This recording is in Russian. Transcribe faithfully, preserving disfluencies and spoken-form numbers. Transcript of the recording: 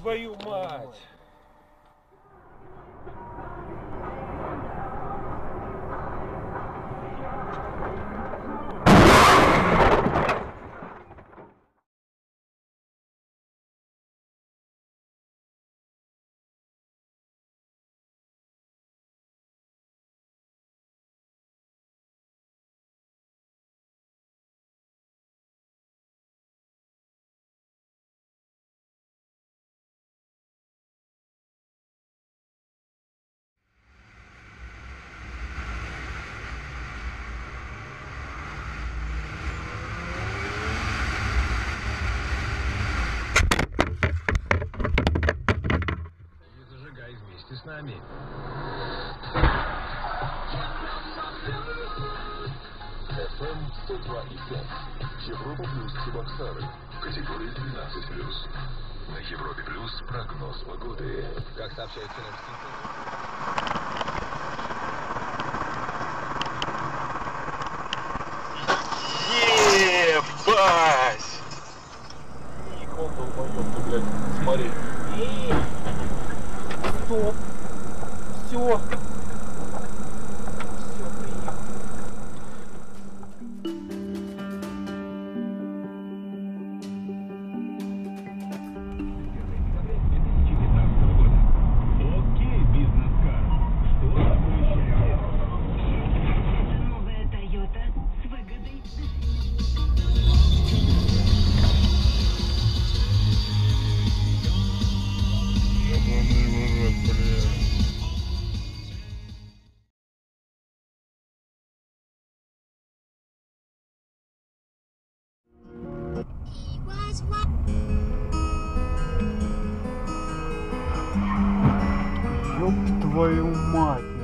твою мать! С нами. эф эм сто два и пять. Европа плюс Чебоксары. Категория двенадцать плюс. На Европе плюс прогноз погоды. Как сообщает синоптики. Ебать! Никон долбоёб, блядь, смотри. Стоп! Все! Все, приехал. Окей, бизнес-кар. Что такое счастье? Новая Toyota с выгодой. Ёб твою мать!